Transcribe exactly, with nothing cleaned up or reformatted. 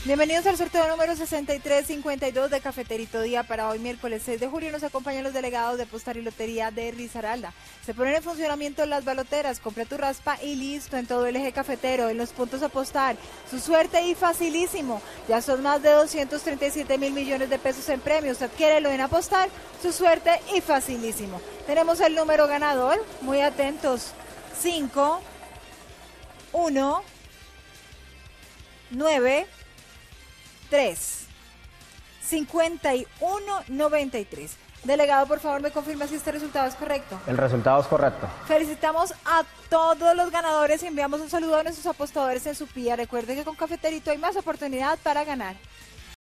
Bienvenidos al sorteo número sesenta y tres cincuenta y dos de Cafeterito Día. Para hoy, miércoles seis de julio, nos acompañan los delegados de Postar y Lotería de Risaralda. Se ponen en funcionamiento las baloteras. Compra tu raspa y listo en todo el eje cafetero, en los puntos a apostar. Su suerte y facilísimo. Ya son más de doscientos treinta y siete mil millones de pesos en premios. Adquiérelo en Apostar, su suerte y facilísimo. Tenemos el número ganador. Muy atentos. cinco, uno, nueve, tres, cincuenta y uno, noventa y tres. Delegado, por favor, me confirma si este resultado es correcto. El resultado es correcto. Felicitamos a todos los ganadores y enviamos un saludo a nuestros apostadores en su pía. Recuerde que con Cafeterito hay más oportunidad para ganar.